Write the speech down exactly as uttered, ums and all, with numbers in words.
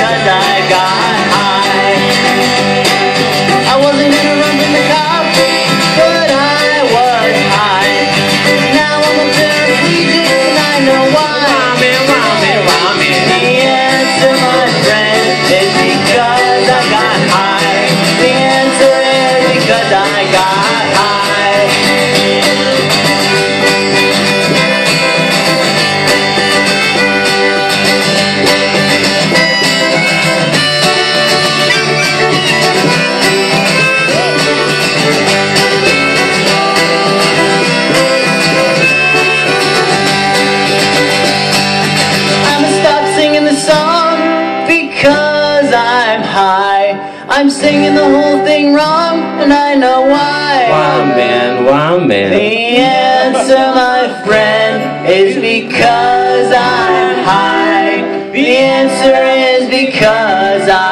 because I got high. I wasn't in a run from the cops, but I was high. Now I'm a paraplegic and I know why. Ramen, ramen, ramen. The answer, my friend, is because I got high. The answer is because I got high. Because I'm high, I'm singing the whole thing wrong, and I know why. Ramen, ramen. The answer, my friend, is because I'm high. The answer is because I